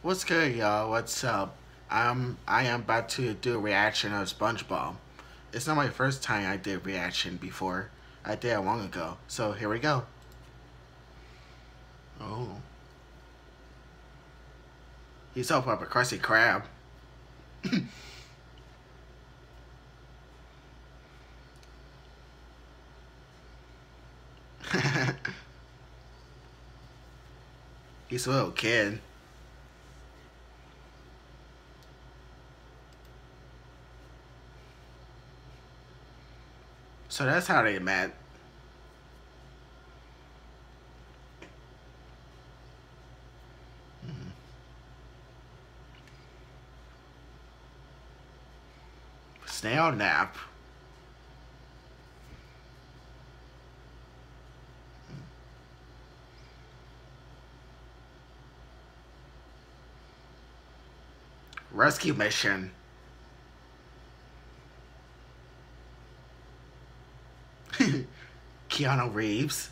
What's good, y'all? What's up? I am about to do a reaction of Spongebob. It's not my first time I did reaction before. I did it long ago. So here we go. Oh, he's up a crusty crab. He's a little kid. So that's how they met. Snail nap. Rescue mission. Keanu Reeves.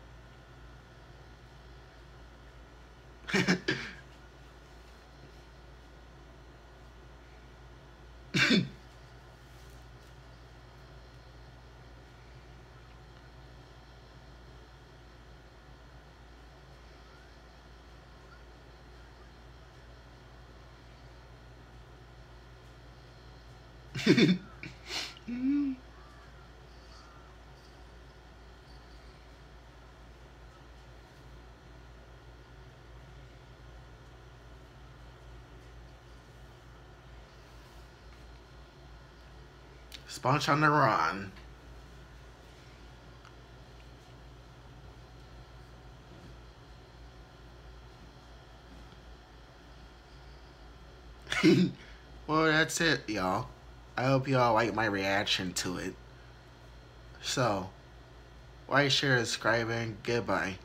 Sponge on the run. Well, that's it, y'all. I hope y'all like my reaction to it. So, like, share, subscribe, and goodbye.